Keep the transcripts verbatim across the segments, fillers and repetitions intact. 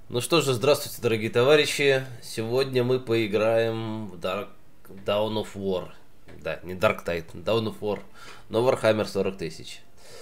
Ну что же, здравствуйте, дорогие товарищи. Сегодня мы поиграем в Dark Dawn of War. Да, не Dark Tide, Dawn of War, но Warhammer сорок тысяч.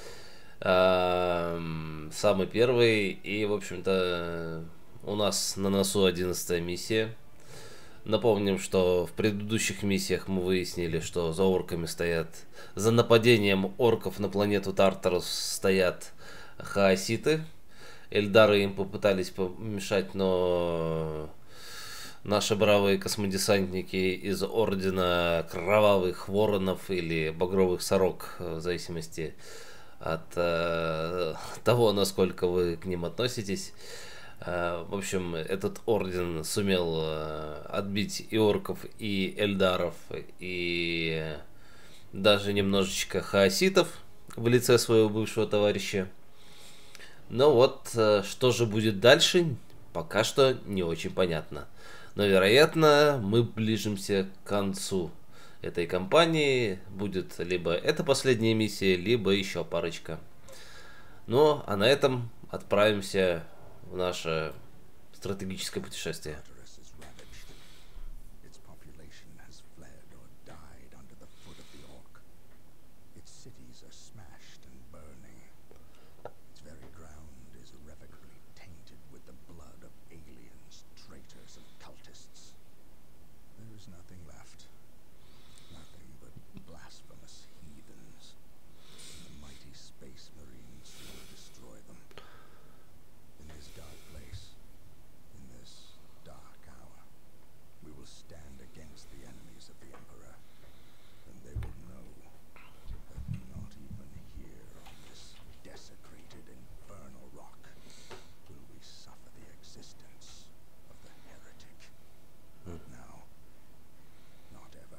Ам, Самый первый, и, в общем-то, у нас на носу одиннадцатая миссия. Напомним, что в предыдущих миссиях мы выяснили, что за орками стоят... За нападением орков на планету Тартарус стоят хаоситы. Эльдары им попытались помешать, но наши бравые космодесантники из Ордена Кровавых Воронов или Багровых Сорок, в зависимости от э, того, насколько вы к ним относитесь. Э, в общем, этот орден сумел э, отбить и орков, и эльдаров, и даже немножечко хаоситов в лице своего бывшего товарища. Но вот, э, что же будет дальше, пока что не очень понятно. Но, вероятно, мы ближимся к концу этой кампании. Будет либо эта последняя миссия, либо еще парочка. Ну, а на этом отправимся в наше стратегическое путешествие. Tartarus is ravaged. Its population has fled or died under the foot of the Orc. Its cities are smashed and burning. Its very ground is irrevocably tainted with the blood of aliens, traitors, and cultists. There is nothing left. Nothing but blasphemous heathens. And the mighty space marines will destroy them. In this dark place, in this dark hour, we will stand against the enemies of the Emperor, and they will know that not even here on this desecrated infernal rock will we suffer the existence of the heretic. Not now, not ever.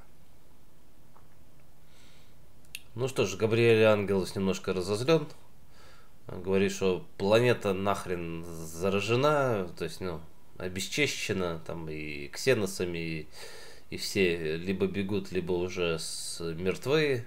Ну что ж, Габриэль Ангелос немножко разозлен. Говорит, что планета нахрен заражена, то есть, ну, обесчещена, там и ксеносами, и, и все либо бегут, либо уже с мертвые.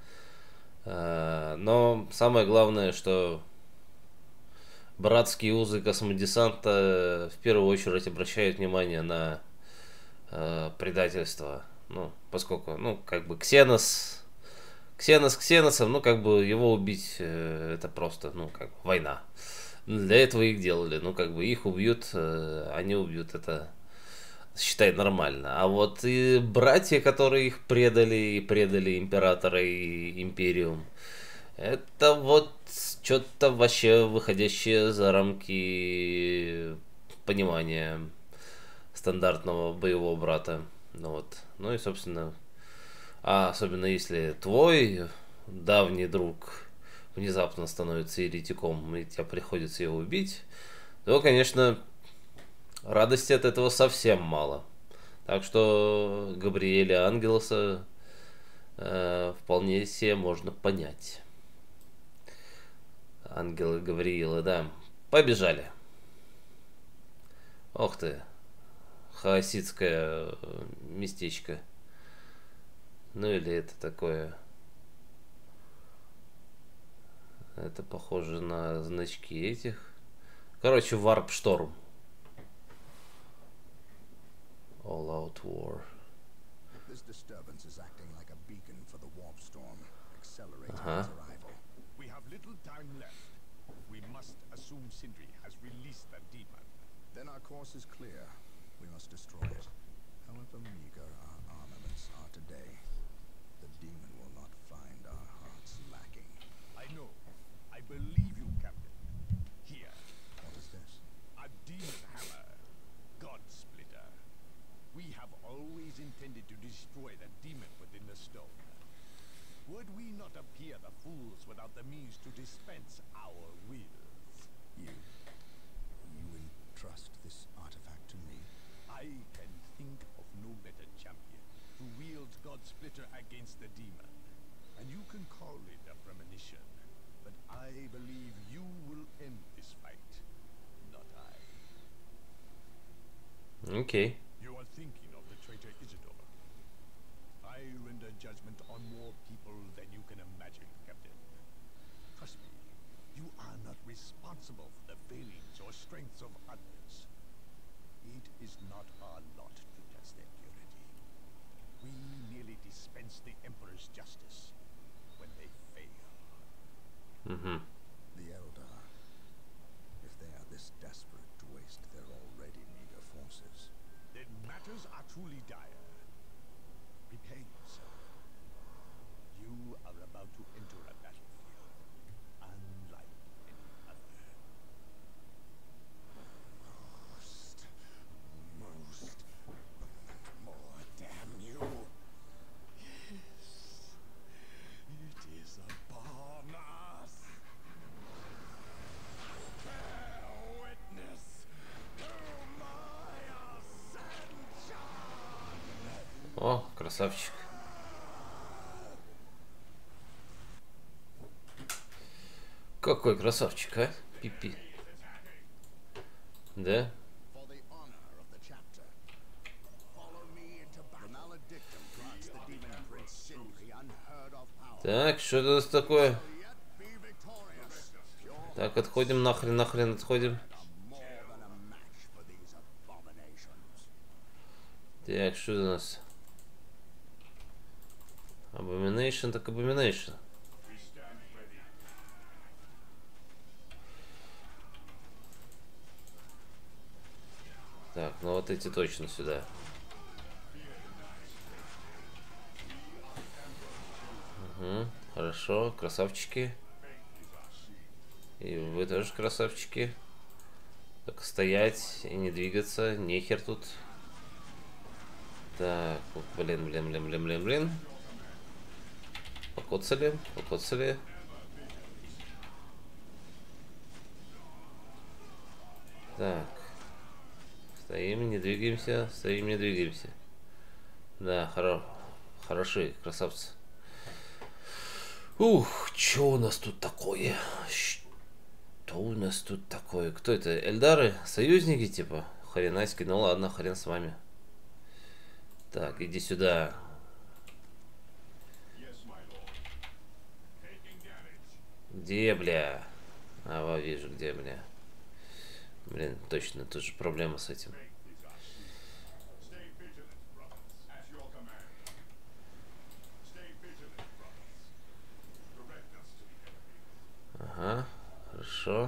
А, Но самое главное, что братские узы космодесанта в первую очередь обращают внимание на э, предательство. Ну, поскольку, ну, как бы Ксенос, Ксенос Ксеносом, ну, как бы его убить, э, это просто, ну, как бы война. Для этого их делали, ну, как бы их убьют, э, они убьют, это, считай, нормально. А вот и братья, которые их предали, и предали императора и империум, это вот что-то вообще выходящее за рамки понимания стандартного боевого брата. Ну вот. Ну и, собственно, а особенно если твой давний друг внезапно становится еретиком, и тебе приходится его убить, то, конечно, радости от этого совсем мало. Так что Габриэля Ангелоса э, вполне себе можно понять. Ангелы Гавриила, да. Побежали. Ох ты, хаоситское э, местечко. Ну или это такое... Это похоже на значки этих. Короче, Warp Storm. All Out War. This disturbance is acting like a beacon for the warp storm, accelerating Ага. its arrival. We have little time left. We must assume Sindri has released the demon. Then our course is clear. We must destroy it. However meager our armaments are today, the demon will not find our hearts lacking. I know. I believe you, Captain. Here, What is this? a demon hammer. God Splitter. We have always intended to destroy the demon within the stone. Would we not appear the fools without the means to dispense our wills? You. You entrust this artifact to me? I can think of no better champion to wield God Splitter against the demon. And you can call it a premonition. But I believe you will end this fight, not I. Окей. You are thinking of the traitor Isidore. I render judgment on more people than you can imagine, Captain. Trust me, you are not responsible for the failings or strengths of others. It is not our lot to test their purity. We merely dispense the Emperor's justice when they fail. Угу. The Eldar, if they are this desperate to waste their already meager forces, Then matters are truly dire. Prepare yourself. You are about to enter a battlefield unlike any other. most, most, more, damn you. Yes, it is upon us. Bear witness to my ascension. О, красавчик. Какой красавчик, а? Пипи. Да? For the honor of the chapter, follow me into battle. The maledictum grants the demon prince Sindri unheard of power. Так, что это у нас такое? Yet be victorious. Pure Так, отходим, нахрен, нахрен отходим. are more than a match for these abominations. Так, что это у нас? Abomination, так Abomination. Так, ну вот эти точно сюда. Угу, хорошо, красавчики. И вы тоже красавчики. Только стоять и не двигаться, нехер тут. Так, блин, блин, блин, блин, блин, блин. Покоцали, покоцали. Так. Стоим, не двигаемся, стоим, не двигаемся. Да, хоро... хороши, красавцы. Ух, что у нас тут такое? Что у нас тут такое? Кто это? Эльдары? Союзники, типа? Хренайски, ну ладно, хрен с вами. Так, иди сюда. Где, бля? А, во, вижу, где, бля. Блин, точно, тут же проблема с этим. Ага, хорошо.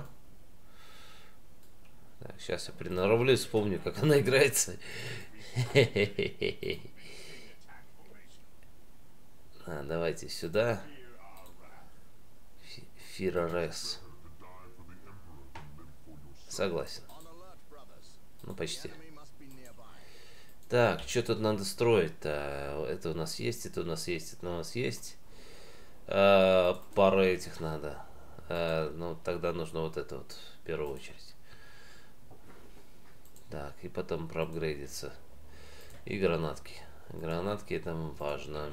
Так, сейчас я приноровлю и вспомню, как она играется. А, давайте сюда. Фирарес. Согласен. Ну, почти. Так, что тут надо строить-то? Это у нас есть, это у нас есть, это у нас есть. А, пару этих надо. А, ну, тогда нужно вот это вот в первую очередь. Так, и потом проапгрейдиться. И гранатки. Гранатки это важно.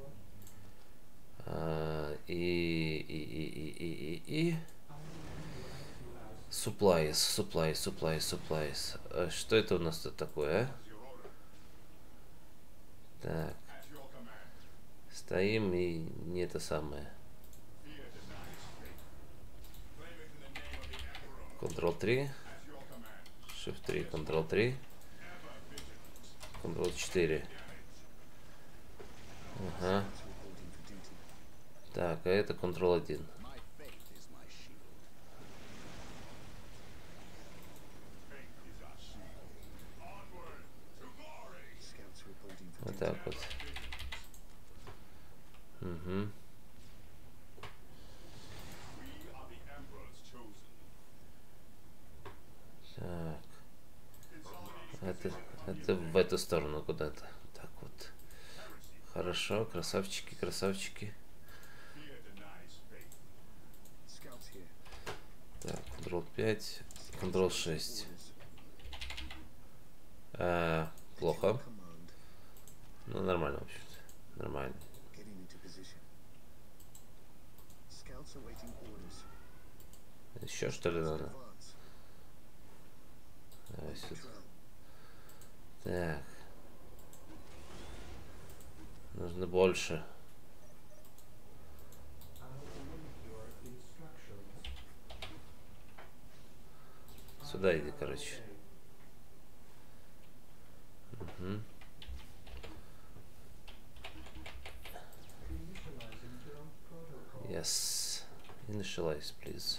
А, и, и, и, и, и, и, и. Supplies, supplies, supplies, supplies. А что это у нас тут такое, а? Так. Стоим и не это самое. контрол три. шифт три, контрол три. контрол четыре. Ага. Так, а это контрол один. Вот так вот. Угу. Так. Это, это в эту сторону куда-то. Так вот. Хорошо, красавчики, красавчики. Так, контрол пять, контрол шесть. А, плохо. Ну, нормально, в общем-то. Нормально. Еще что ли надо? Давай сюда. Так. Нужно больше. Сюда иди, короче. Угу. Yes. Initialize, please.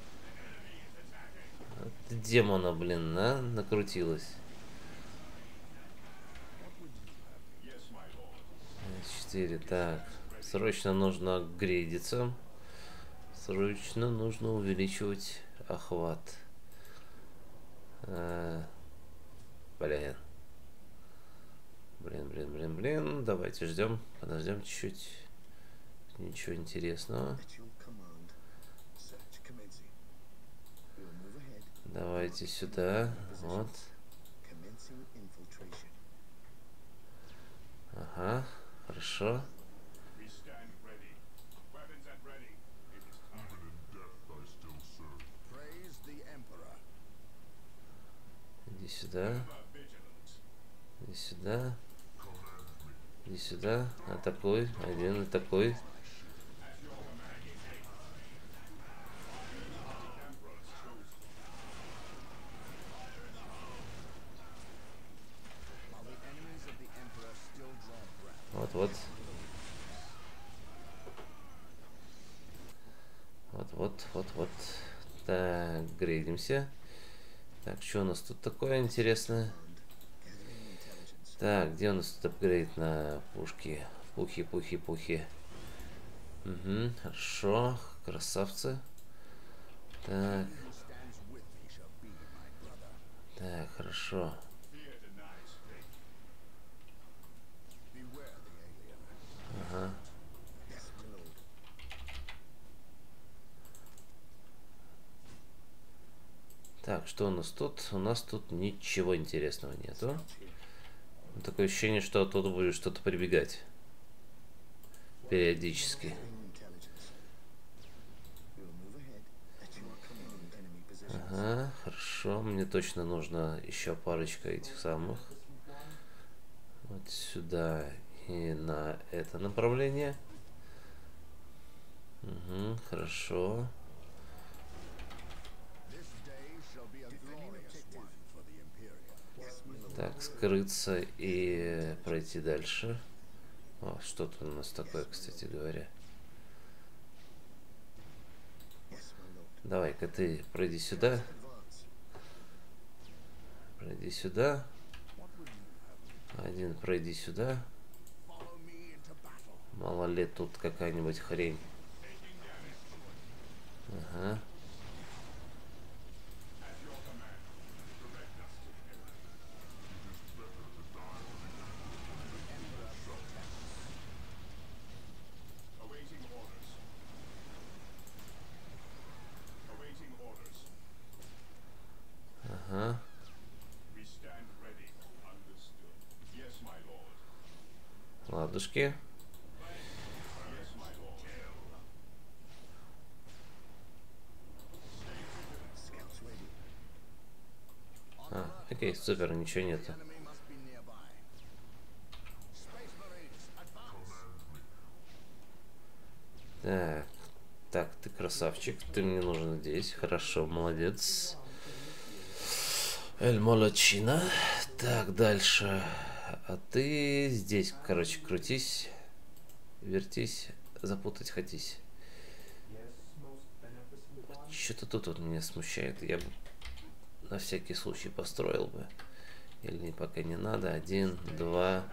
Ты демона, блин, а? Накрутилась. четыре, так. Срочно нужно апгрейдиться. Срочно нужно увеличивать охват. А, блин. Блин, блин, блин, блин. Давайте ждем. Подождем чуть-чуть. Ничего интересного. Давайте сюда. Вот. Ага, хорошо. Иди сюда. Иди сюда. Иди сюда. Атакуй. Один атакуй. Вот-вот. Вот-вот, вот-вот. Так, грейдимся. Так, что у нас тут такое интересное? Так, где у нас тут апгрейд на пушки? Пухи, пухи, пухи. Угу, хорошо. Красавцы. Так. Так, хорошо. Ага. Так, что у нас тут? У нас тут ничего интересного нету. Такое ощущение, что оттуда будет что-то прибегать. Периодически. Ага, хорошо. Мне точно нужно еще парочка этих самых. Вот сюда и на это направление. Угу, хорошо. Так, скрыться и пройти дальше. О, что-то у нас такое, кстати говоря. Давай-ка ты пройди сюда. Пройди сюда. Один пройди сюда. Мало ли тут какая-нибудь хрень. Ага. Ага. Ладушки. А, окей, супер, ничего нету. Так, так, ты красавчик, ты мне нужен здесь, хорошо, молодец. Эль Молочина. Так, дальше. А ты здесь, короче, крутись, вертись, запутать хотись. Что-то тут вот меня смущает. Я бы на всякий случай построил бы. Или пока не надо. Один, два.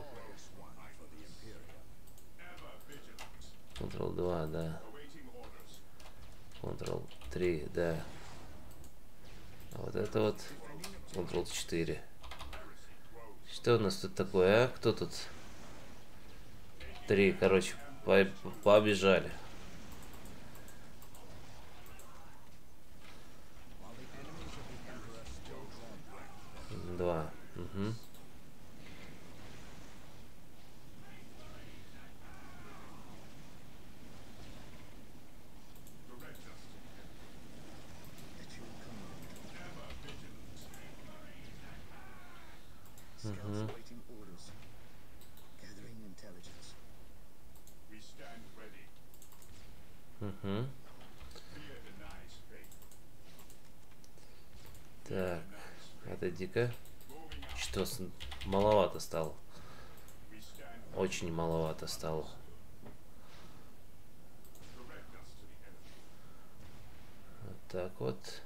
контрол два, да. контрол три, да. А вот это вот контрол четыре. Что у нас тут такое, а? Кто тут? Три, короче, по побежали. Два. Угу. Угу. Угу. Так, отойди-ка. что маловато стало. Очень маловато стало. Вот так вот.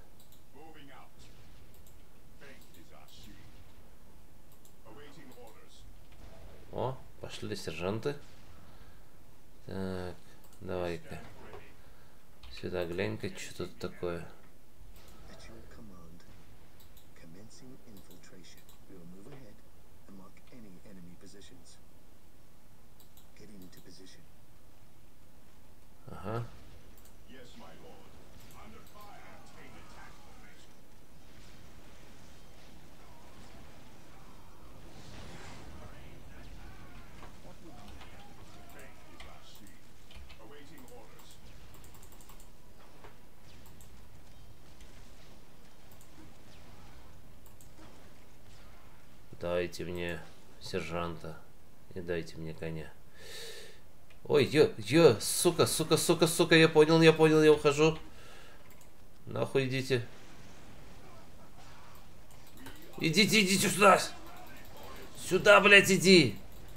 О, пошли сержанты. Так, давай-ка. Сюда глянь-ка, что тут такое. Ага. Дайте мне сержанта и дайте мне коня. Ой, ё, ё, сука, сука, сука, сука, я понял, я понял, я ухожу. Нахуй идите. Идите, идите сюда. Сюда, блядь, иди.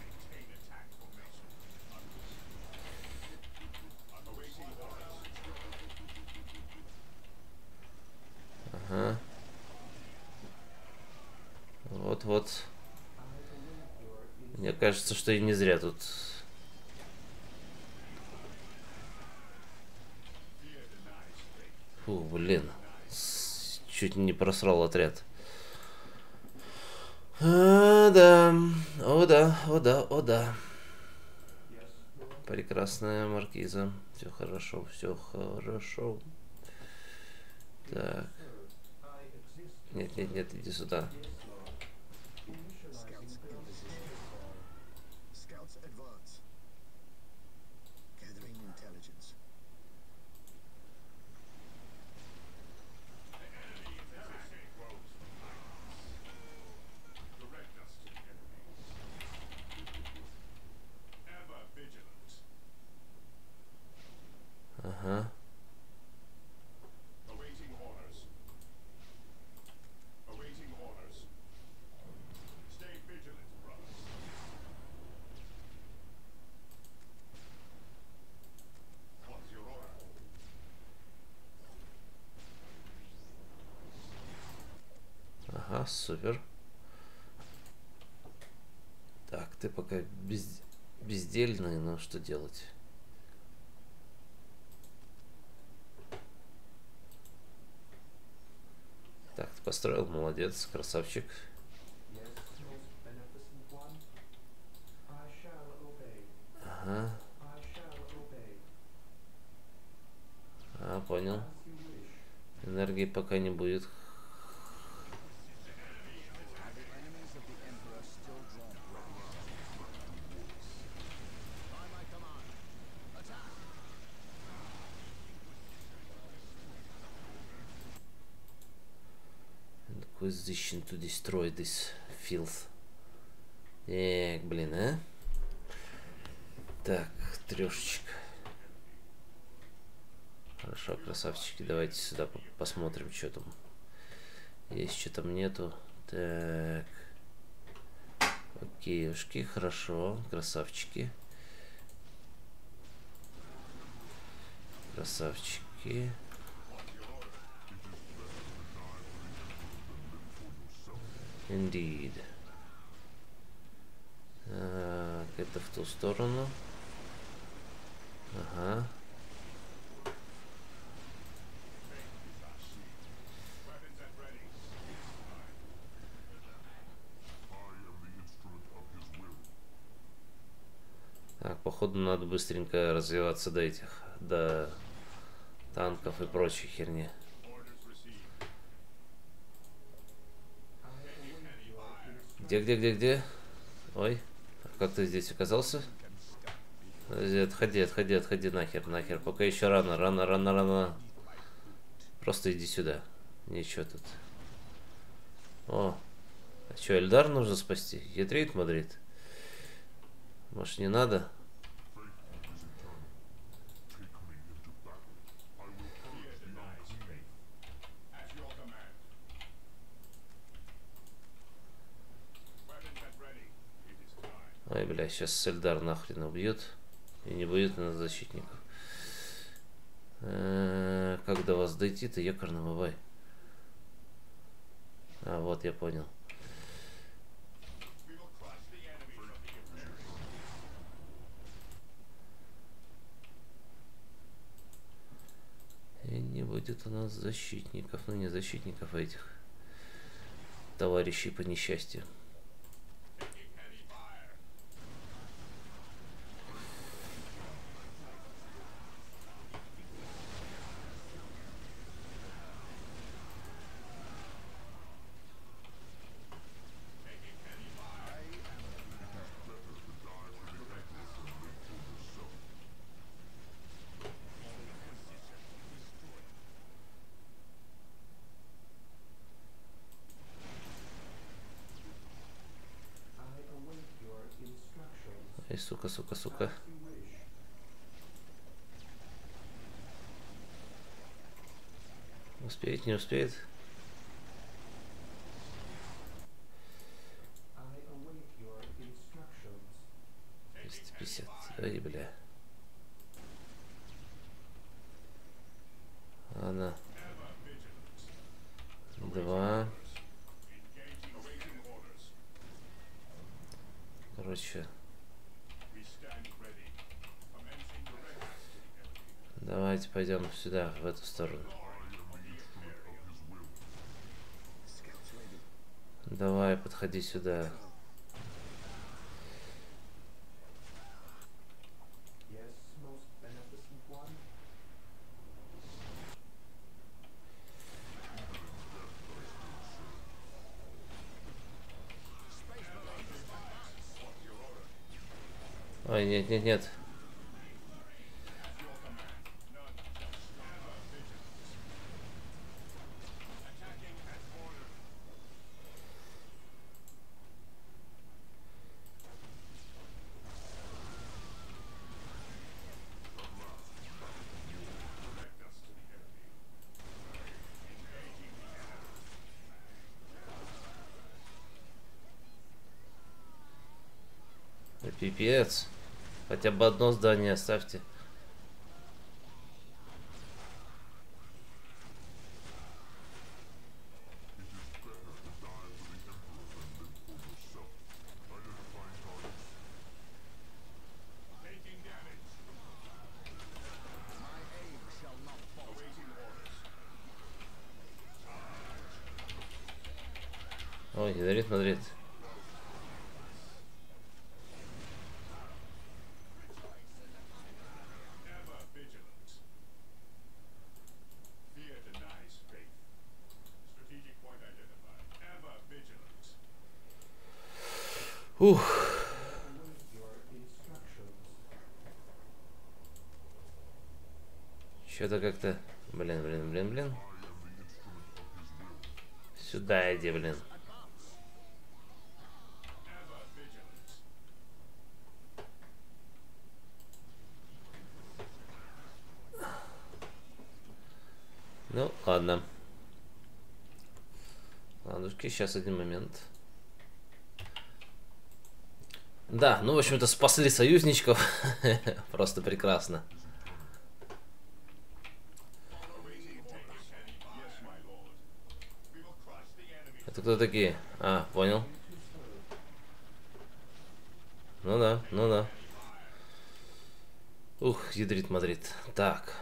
Ага. Вот-вот. Мне кажется, что и не зря тут. Фу, блин. Чуть не просрал отряд. А, да. О, да, о, да, о, да. Прекрасная маркиза. Все хорошо, все хорошо. Так. Нет, нет, нет, иди сюда. Ага. Ага, супер. Так, ты пока без... бездельный, но что делать? Так, ты построил, молодец, красавчик. Ага. А, понял. Энергии пока не будет. Acquisition to destroy this filth. Эх, блин, а? Так, трешечка. Хорошо, красавчики, давайте сюда посмотрим, что там. Есть, что там нету. Так. Окейушки, хорошо, красавчики. Красавчики. Indeed. Так, это в ту сторону. Ага. Так, походу надо быстренько развиваться до этих, до танков и прочей херни. Где, где, где, где? Ой, как ты здесь оказался? Отходи, отходи, отходи, нахер, нахер. Пока еще рано, рано, рано, рано. Просто иди сюда. Ничего тут. О, а что, Эльдар нужно спасти? Ядрит Мадрид? Может, не надо? Ой, бля, сейчас Сельдар нахрен убьет. И не будет на нас защитников. Э-э, как до вас дойти-то, якорный бабай? А, вот я понял. И не будет у нас защитников. Ну, не защитников, а этих товарищей по несчастью. Ай, сука, сука, сука. Успеет, не успеет? двести пятьдесят. Ай, бля. Ладно. Два. Короче. Давайте пойдем сюда, в эту сторону. Давай, подходи сюда. Ой, нет, нет, нет. Да пипец. Хотя бы одно здание оставьте. Ой, Гидрит Мадрид. Ух. Что-то как-то... Блин, блин, блин, блин. Сюда иди, блин. Ну, ладно. Ладушки, сейчас один момент. Да, ну, в общем-то, спасли союзничков. Просто прекрасно. Это кто такие? А, понял. Ну да, ну да. Ух, ядрит Мадрид. Так.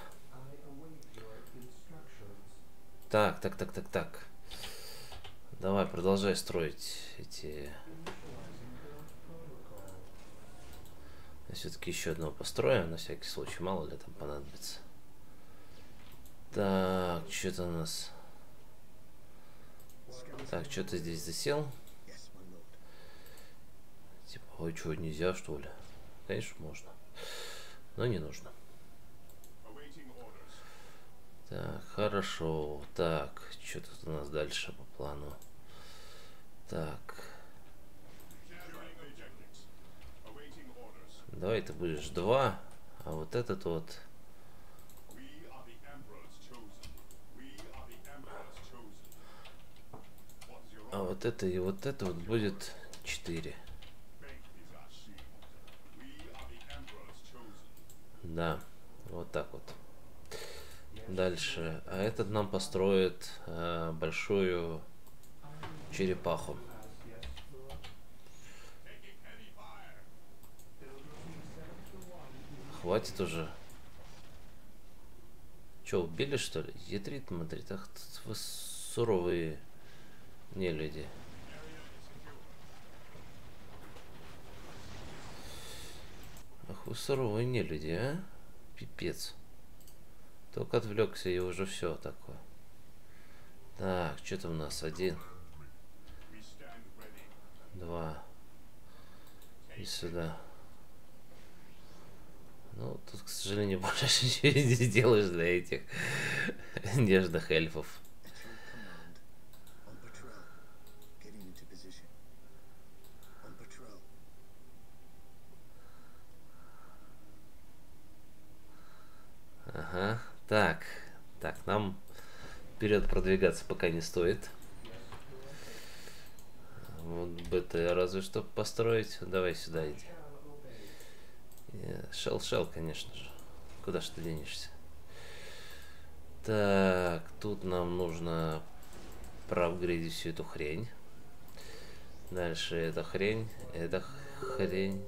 Так, так, так, так, так. Давай, продолжай строить эти... Все-таки еще одного построим, на всякий случай, мало ли там понадобится. Так, что-то у нас... Так, что-то здесь засел. Типа, ой, что, нельзя, что ли? Конечно, можно. Но не нужно. Так, хорошо. Так, что тут у нас дальше по плану? Так. Давай ты будешь два, а вот этот вот... А вот это и вот это вот будет четыре. Да, вот так вот. Дальше. А этот нам построит э, большую черепаху. Хватит уже. Че, убили что ли? Ядрит, смотрит. Ах, вы суровые нелюди. Ах, вы суровые нелюди, а? Пипец. Только отвлекся и уже все такое. Так, что-то у нас один. Два. И сюда. Ну, тут, к сожалению, больше ничего не сделаешь для этих нежных эльфов. Ага. Так. Так, нам вперед продвигаться пока не стоит. Вот БТ разве что построить. Давай сюда иди. Шел-шел, конечно же. Куда ж ты денешься? Так, тут нам нужно проапгрейдить всю эту хрень. Дальше эта хрень, эта хрень.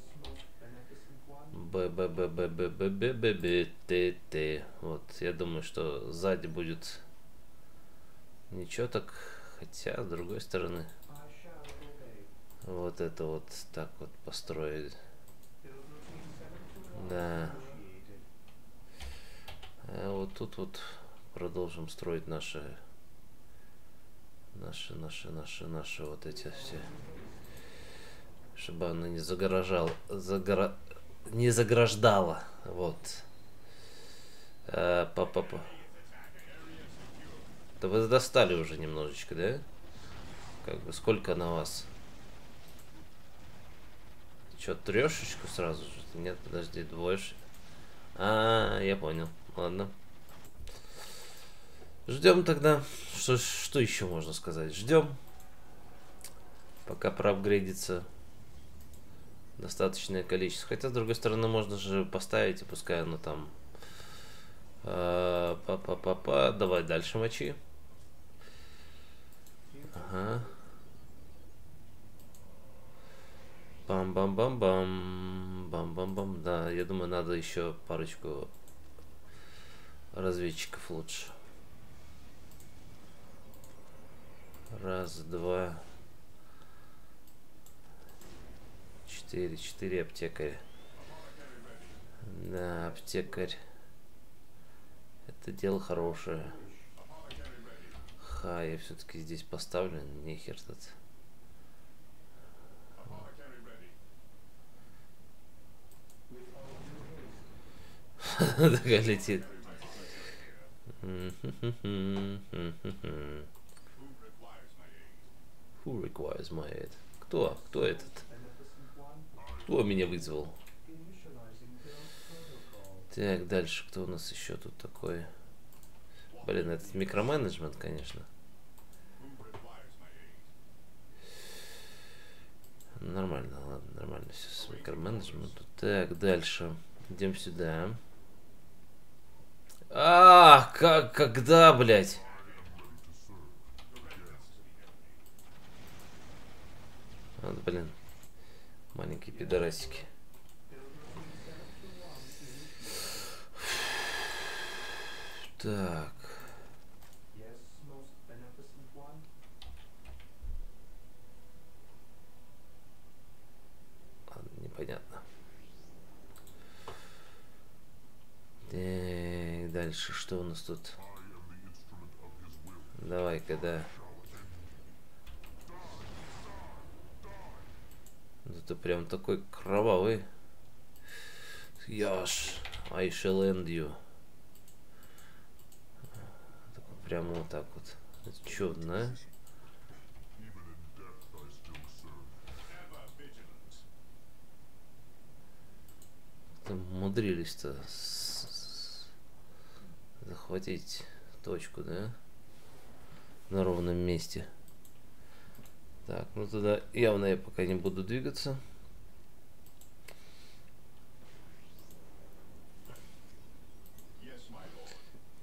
б б б б б б б б б т т. Вот, я думаю, что сзади будет ничего так, хотя с другой стороны вот это вот так вот построить. Да. А вот тут вот продолжим строить наши, наши, наши, наши, наши вот эти все, чтобы она не загорожала, загора... не заграждала, вот. А, па-па-па. Да вы достали уже немножечко, да? Как бы сколько на вас? Че, трешечку сразу же? Нет, подожди, двоечку. А, я понял. Ладно. Ждем тогда. Что, что еще можно сказать? Ждем. Пока проапгрейдится достаточное количество. Хотя, с другой стороны, можно же поставить, и пускай оно там... Па-па-па-па. Давай дальше мочи. Ага. Бам-бам-бам-бам. Бам-бам-бам. Да, я думаю, надо еще парочку разведчиков лучше. Раз, два, четыре. Четыре аптекаря. Да, аптекарь. Это дело хорошее. Ха, я все-таки здесь поставлен. Нехер тут. Такая летит. Who requires my aid? Кто? Кто этот? Кто меня вызвал? Так, дальше. Кто у нас еще тут такой? Блин, этот микроменеджмент, конечно. Нормально, ладно, нормально все с микроменеджментом. Так, дальше. Идем сюда. А, как, когда, блядь? Вот, блин. Маленькие пидорасики. Так. Ладно, непонятно. Так, дальше что у нас тут? Давай-ка, да. Это прям такой кровавый. Yes, I shall end you. Прямо вот так вот. Это чудно, а? Умудрились-то захватить точку, да? На ровном месте. Так, ну туда явно я пока не буду двигаться.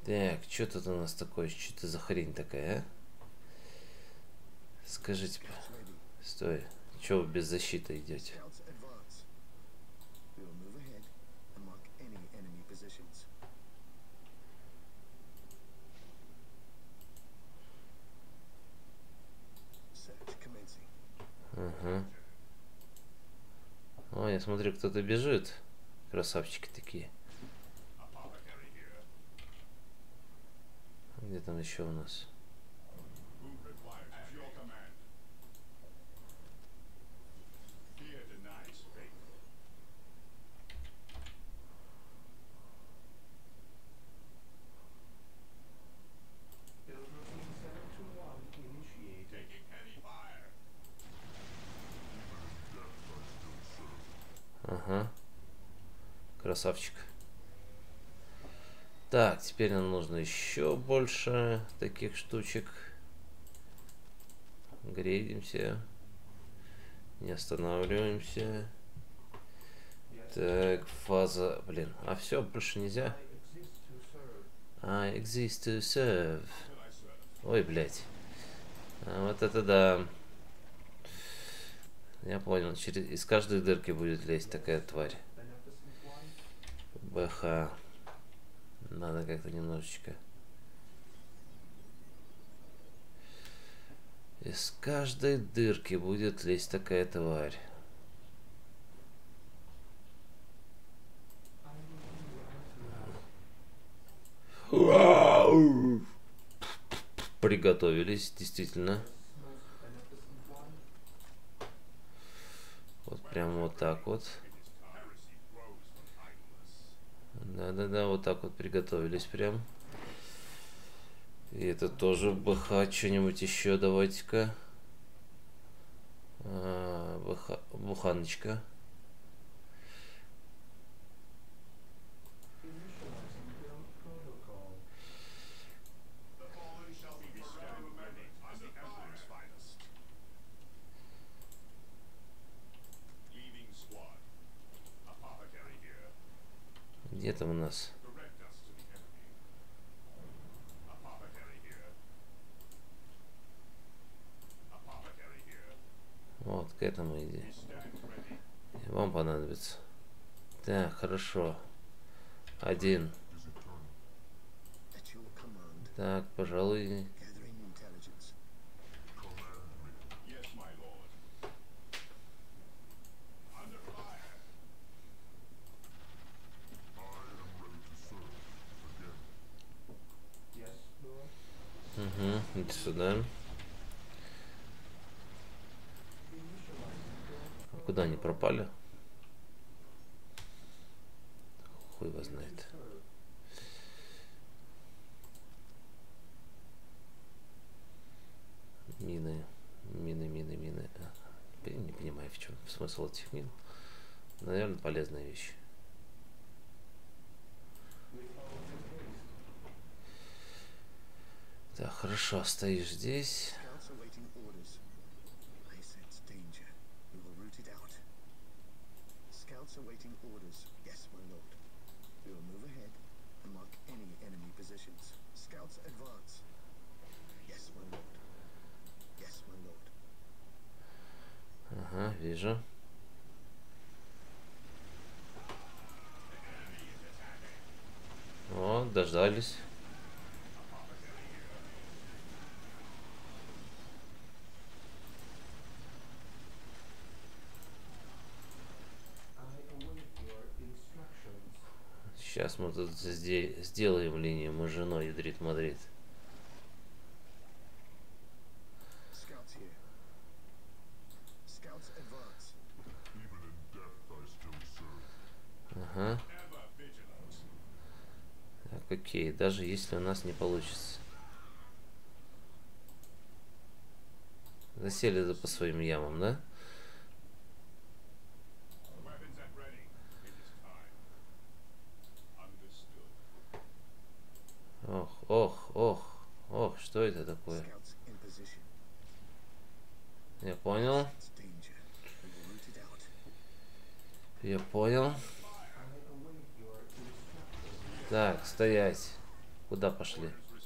Так, что тут у нас такое? Что это за хрень такая, а? Скажите, стой, что вы без защиты идете? Ага. О, я смотрю, кто-то бежит. Красавчики такие. Где там еще у нас? Ага. Красавчик. Так, теперь нам нужно еще больше таких штучек. Грейдимся. Не останавливаемся. Так, фаза... Блин, а все, больше нельзя? I exist to serve. Ой, блядь. А вот это да. Я понял. Через... Из каждой дырки будет лезть такая тварь. БХ. Надо как-то немножечко. Из каждой дырки будет лезть такая тварь. Приготовились, действительно. Вот прям вот так вот. Да-да-да, вот так вот приготовились прям. И это тоже БХ, что-нибудь еще давайте-ка. А, БХ, буханочка. Где там у нас? Вот, к этому иди. Вам понадобится. Так, хорошо. Один. Так, пожалуй. Угу, иди сюда. Куда они пропали? Хуй его знает. Мины, мины, мины, мины. А, не понимаю, в чем смысл этих мин. Наверное, полезная вещь. Так, хорошо, стоишь здесь. Ага, вижу. О, дождались. Сейчас мы тут сделаем линию Мажино, ядрит Мадрид. Ага. Так, окей, даже если у нас не получится. Засели по своим ямам, да? Ох, ох, ох, ох, что это такое? Я понял. Я понял. Так, стоять. Куда пошли?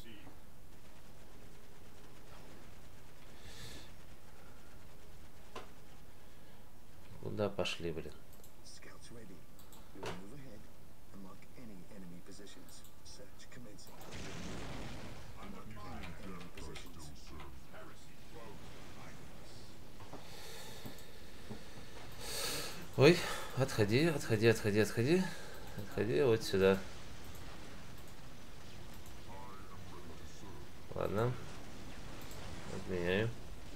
Куда пошли, блин? Scouts ready. We will move ahead and mark any enemy positions. Search commencing. Unmark any enemy positions. Ой, отходи, отходи, отходи, отходи. Отходи вот сюда. Ладно. Отменяю.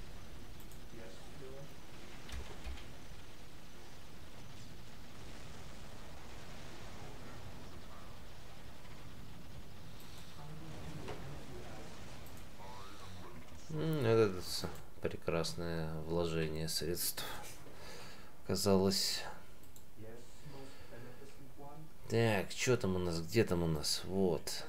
М, Это с- прекрасное вложение средств. Казалось. Так, что там у нас? Где там у нас? Вот.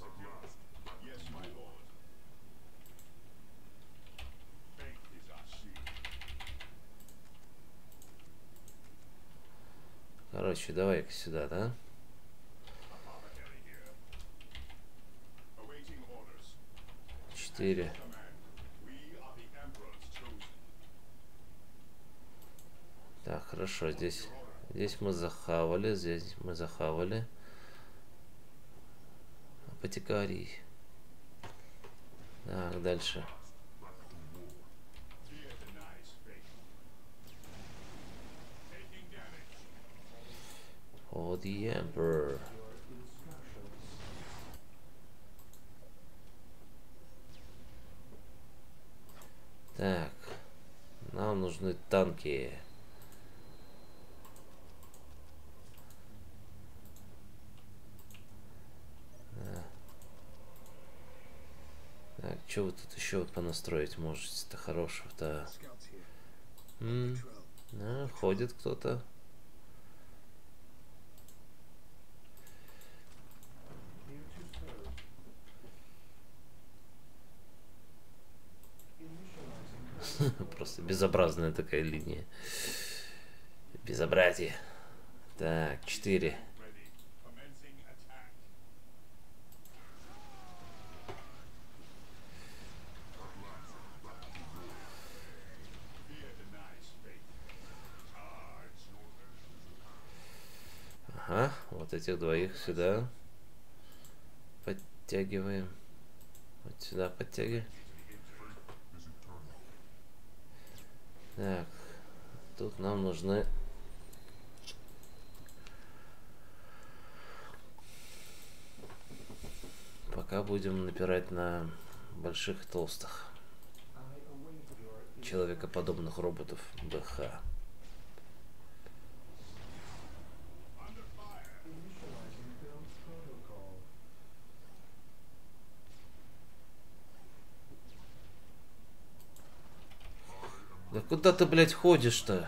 Короче, давай-ка сюда, да? Четыре. Так, хорошо, здесь, здесь мы захавали, здесь мы захавали. Апотекарий. Так, дальше. For the Emperor. Так, нам нужны танки. Так, что вы тут еще понастроить можете-то хорошего-то? Scouts here. М, Patrol. да, ходит кто-то. Просто безобразная такая линия. Безобразие. Так, четыре. Ага, вот этих двоих сюда подтягиваем. Вот сюда подтягиваем. Так, тут нам нужны пока будем напирать на больших толстых человекоподобных роботов БХ. Да куда ты, блядь, ходишь-то?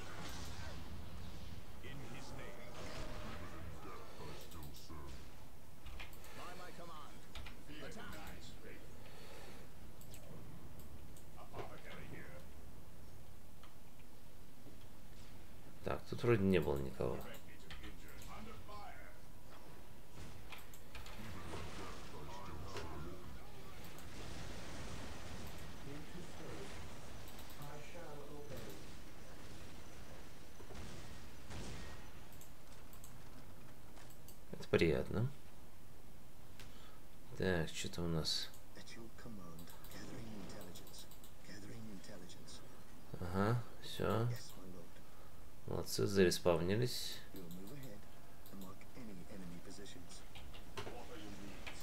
By my command. Attack. Apothecary here. Так, тут вроде не было никого. Under fire. Это приятно. Так, что-то у нас. At your command. Gathering intelligence. Gathering intelligence. Ага, все. Yes, my lord. Молодцы, зареспавнились. We will move ahead and mark any enemy positions. What are your needs?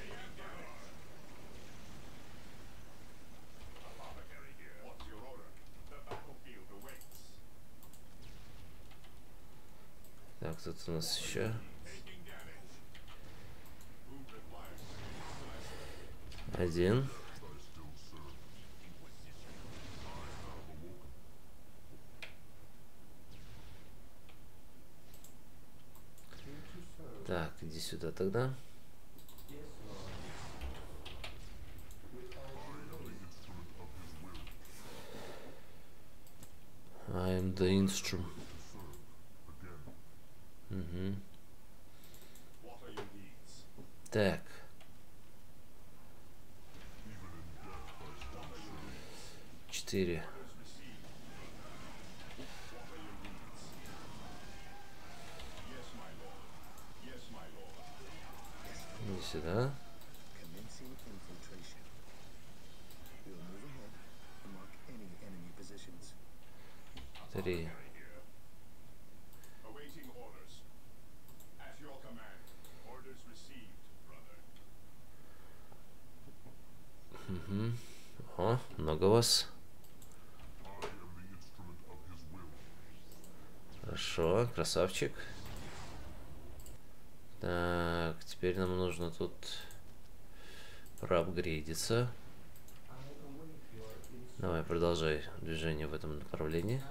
Apothecary here. What's your order? The battlefield awaits. Так, тут у нас еще Taking damage. Who requires один. Так, иди сюда тогда. I'm the instrument. Угу. What are your needs? Так, четыре. Иди сюда. Три. Угу. О, много вас. Хорошо, красавчик. Так, теперь нам нужно тут проапгрейдиться. Давай, продолжай движение в этом направлении.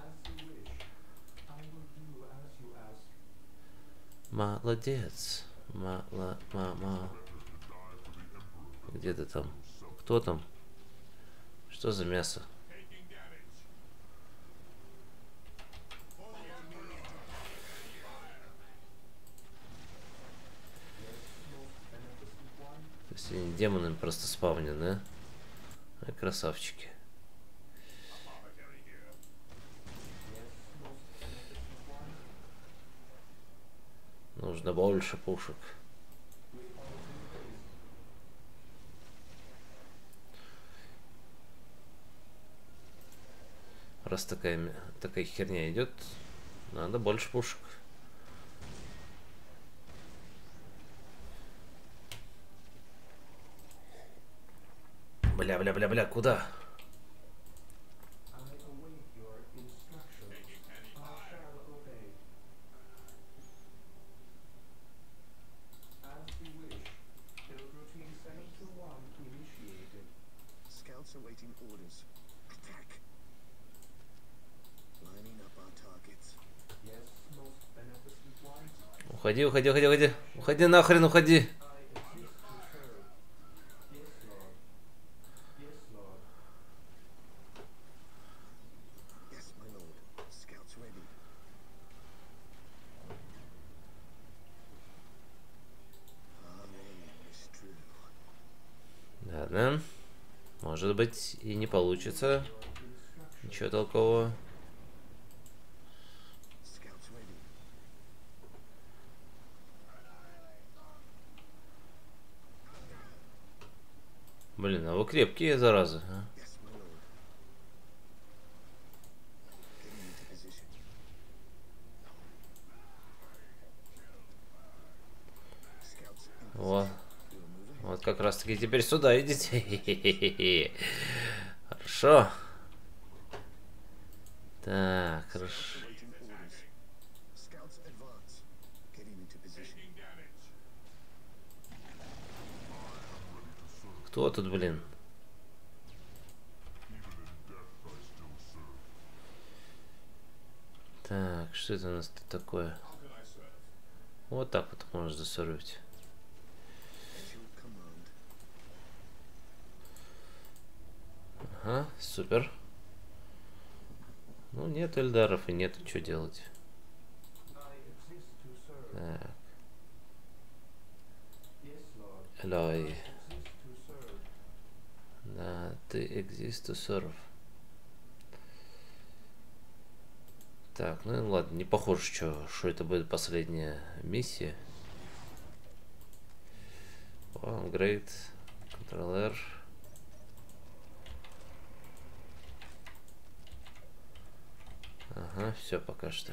Молодец. Мало, мама. Где ты там? Кто там? Что за мясо? То есть они демонами просто спавнят, да? Ай, красавчики. Нужно больше пушек. Раз такая, такая херня идет, надо больше пушек. Бля-бля-бля-бля, куда? Уходи, уходи, уходи, уходи. Уходи нахрен, уходи. Ладно. Может быть и не получится. Ничего толкового. Блин, а вы крепкие, заразы. А? Вот. Вот как раз таки теперь сюда идите. Хорошо. Так, хорошо. Кто тут, блин? Так, что это у нас тут такое? Вот так вот можно засорвить. Ага, супер. Ну, нет эльдаров и нет, что делать. Так. Элой. Да, ты exist to serve. Так, ну ладно, не похоже, что, что это будет последняя миссия. О, great. Control-R. Ага, все пока что.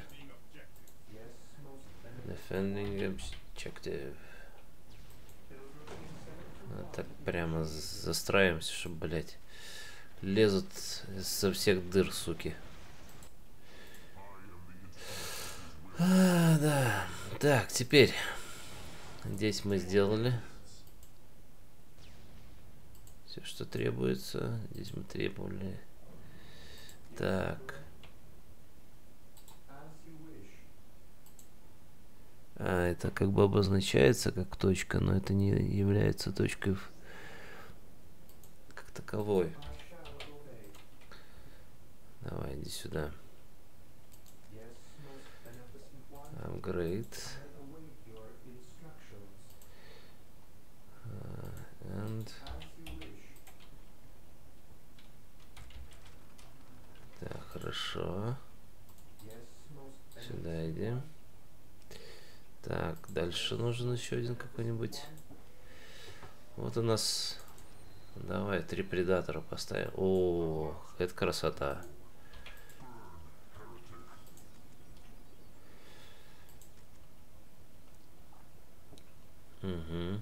Defending objective. Вот так прямо застраиваемся, чтобы, блять, лезут со всех дыр, суки. А, да. Так, теперь здесь мы сделали все, что требуется. Здесь мы требовали. Так. А, это как бы обозначается как точка, но это не является точкой в... как таковой. Давай, иди сюда. Upgrade. Uh, and Так, хорошо. Сюда идем. Так, дальше нужен еще один какой-нибудь. Вот у нас... Давай, три предатора поставим. О, это красота. Угу.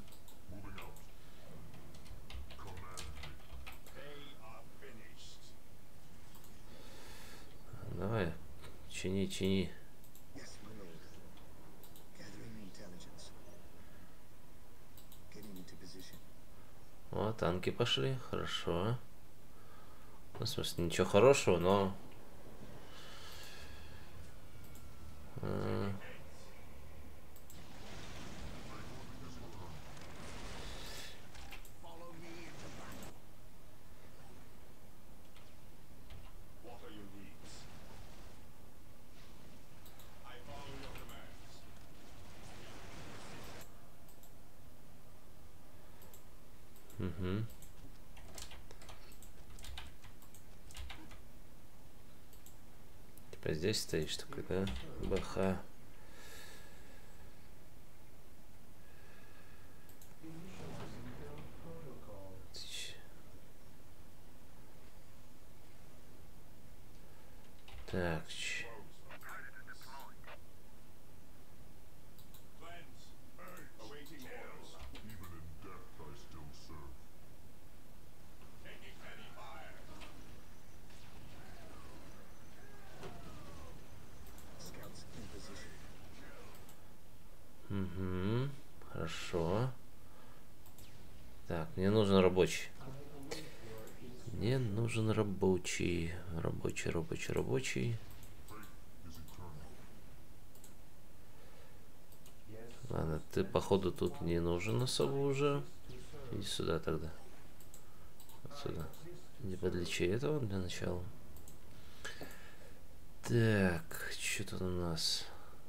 Давай, чини, чини. О, танки пошли, хорошо. Ну, в смысле, ничего хорошего, но... А... Угу. Типа здесь стоишь такой, да? Баха. Так. Угу. Хорошо. Так, мне нужен рабочий. Мне нужен рабочий. Рабочий, рабочий, рабочий. Ладно, ты походу тут не нужен особо уже. Иди сюда тогда. Вот сюда. Не подлечи этого для начала. Так, что тут у нас?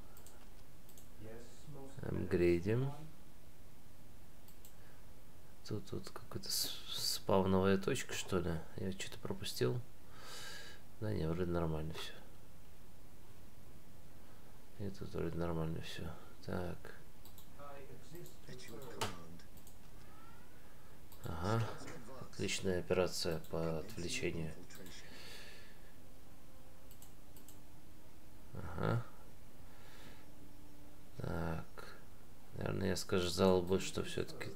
Апгрейдим. Тут, тут какая-то спавновая точка, что ли? Я что-то пропустил. Да не, вроде нормально все. И тут вроде нормально все. Так. Ага. Отличная операция по отвлечению. Ага. Так. Наверное, я сказал бы, что все-таки...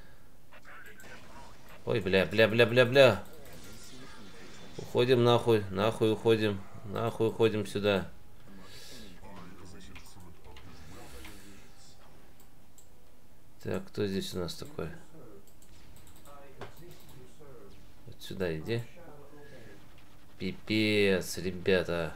Ой, бля, бля, бля, бля, бля. Уходим нахуй, нахуй уходим. Нахуй уходим сюда. Так, кто здесь у нас такой? Вот сюда иди. Пипец, ребята.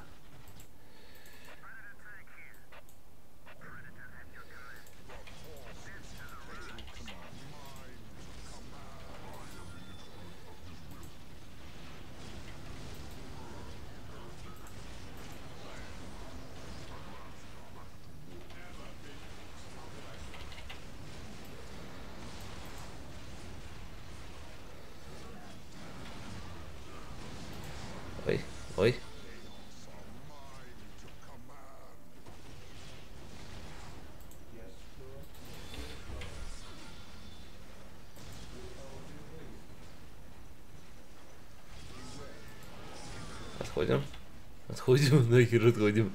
Ой, ой. Отходим. Отходим, нахер отходим.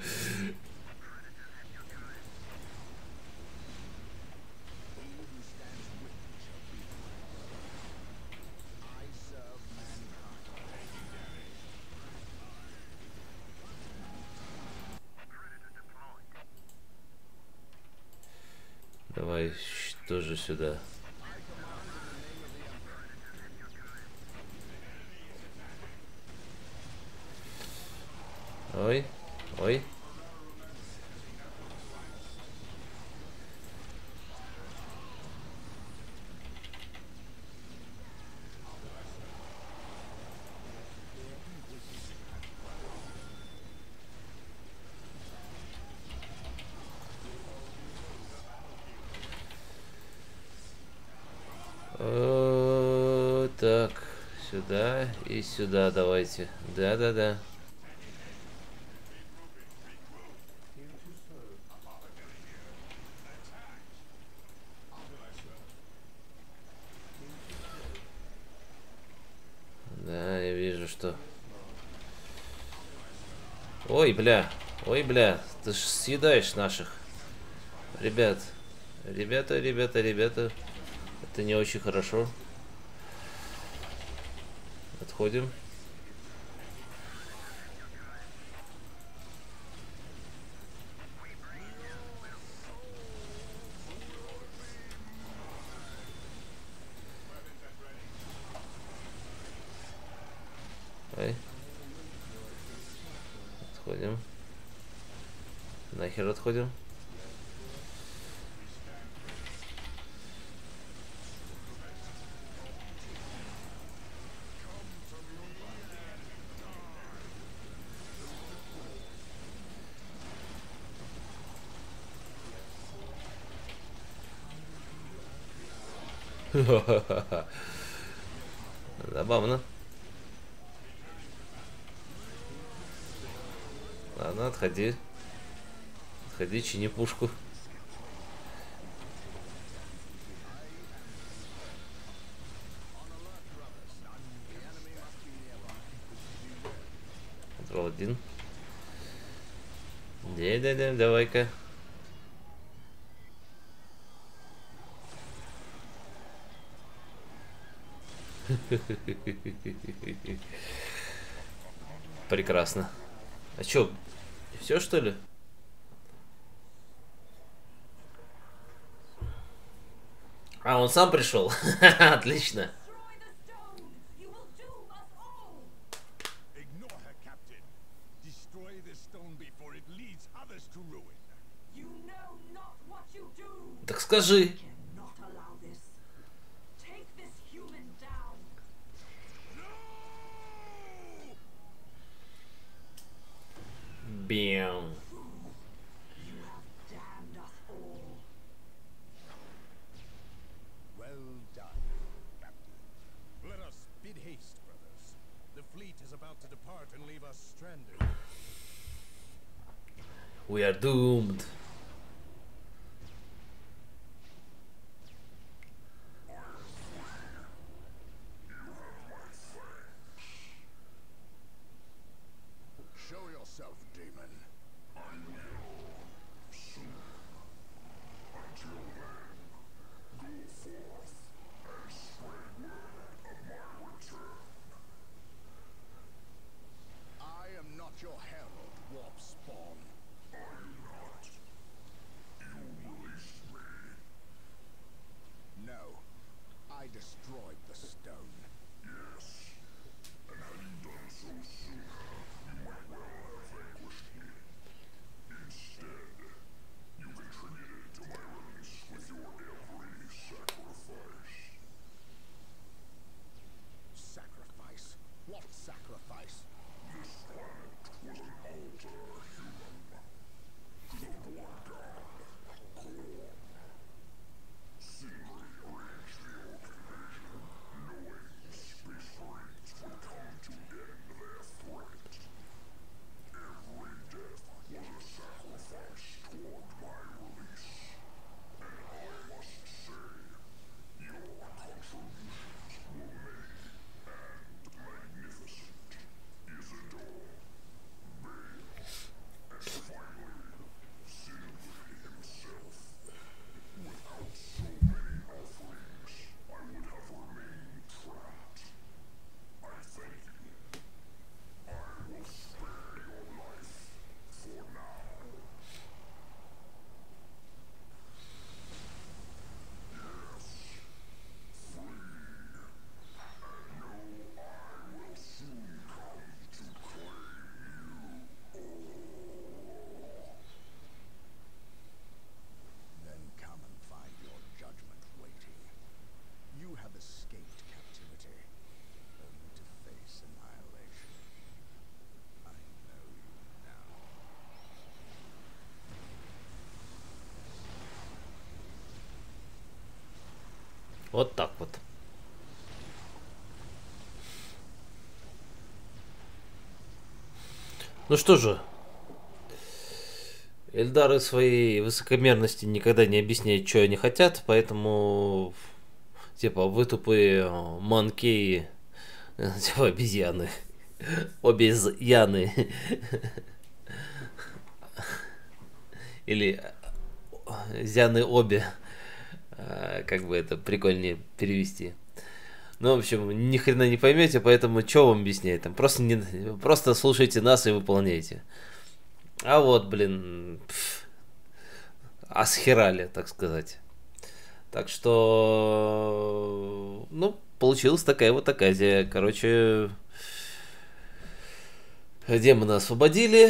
Давай тоже сюда. Ой, ой. О, так, сюда и сюда давайте. Да-да-да. что? Ой, бля. Ой, бля. Ты ж съедаешь наших. Ребят. Ребята, ребята, ребята. Это не очень хорошо. Отходим. Ай. Отходим. Нахер отходим. Забавно. Ладно, отходи. Отходи, чини пушку. Контрол один. Да-да-да, давай-ка. Прекрасно. А чё, все что ли? А, он сам пришел. Отлично. Ignore her, Captain. Destroy the stone before it leads others to ruin. You know not what you do. Так скажи. Cannot allow this. Take this human down. Бям. You have damned us all. Well done, Captain. Let us bid haste, brothers. The fleet is about to depart and leave us stranded. We are doomed. Show yourself, demon. I am not your herald, warp spawn. No, I destroyed the stone. Sacrifice? What sacrifice? Then come and find your judgment waiting. You have escaped captivity, only to face annihilation. I know you now. Вот так вот. Ну что же, Эльдары своей высокомерности никогда не объясняют, что они хотят, поэтому, типа, вы тупые манкеи, типа, обезьяны. Обезьяны. Или зяны обе. Как бы это прикольнее перевести. Ну, в общем, ни хрена не поймете, поэтому что вам объяснять? Там просто, не, просто слушайте нас и выполняйте. А вот, блин, пф, асхерали, так сказать. Так что, ну, получилась такая вот оказия. Короче, демона освободили.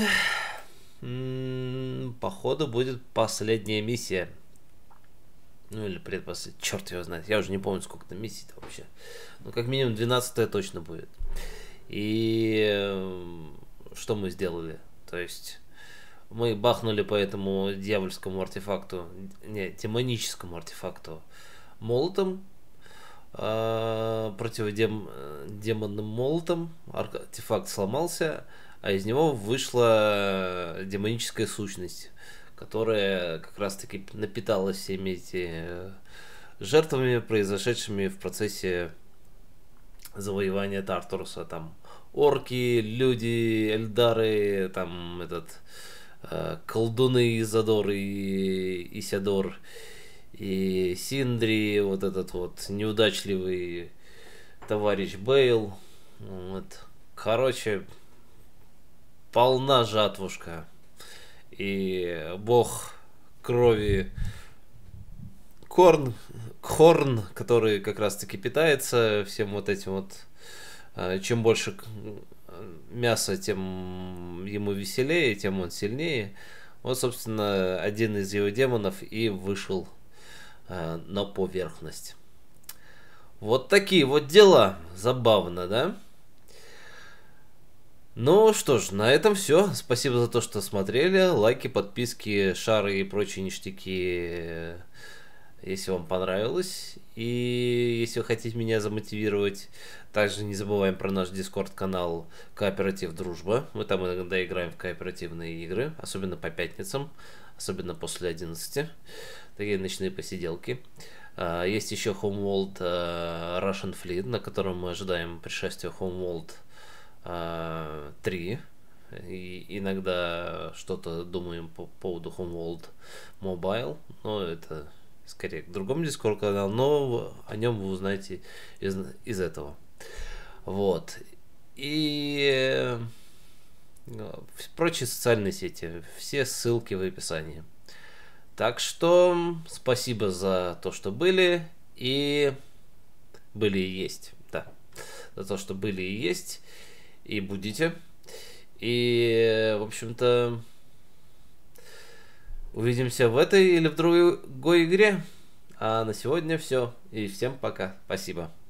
М-м, походу будет последняя миссия. Ну или предпоследняя. Черт его знает. Я уже не помню, сколько там миссий-то вообще. Ну, как минимум двенадцатая точно будет. И что мы сделали? То есть мы бахнули по этому дьявольскому артефакту, не, демоническому артефакту молотом, э, противодемонным молотом. Артефакт сломался, а из него вышла демоническая сущность, которая как раз-таки напиталась всеми этими жертвами, произошедшими в процессе завоевания Тартаруса. Там орки, люди, эльдары, там этот э, колдуны Изадор и Исядор, и Синдри, вот этот вот неудачливый товарищ Бейл. Вот. Короче, полна жатвушка. И бог крови Корн, Хорн, который как раз таки питается всем вот этим вот. Чем больше мяса, тем ему веселее, тем он сильнее. Вот, собственно, один из его демонов и вышел э, на поверхность. Вот такие вот дела. Забавно, да? Ну что ж, на этом все. Спасибо за то, что смотрели. Лайки, подписки, шары и прочие ништяки, если вам понравилось. И если вы хотите меня замотивировать, также не забываем про наш дискорд-канал Кооператив Дружба. Мы там иногда играем в кооперативные игры, особенно по пятницам, особенно после одиннадцати. Такие ночные посиделки. Есть еще Homeworld Russian Fleet, на котором мы ожидаем пришествия Homeworld три. И иногда что-то думаем по поводу Homeworld Mobile, но это скорее к другому дискорд-каналу, но о нем вы узнаете из, из этого. Вот. И прочие социальные сети. Все ссылки в описании. Так что спасибо за то, что были. И были и есть. Да. За то, что были и есть. И будете. И, в общем-то, увидимся в этой или в другой игре. А на сегодня все. И всем пока. Спасибо.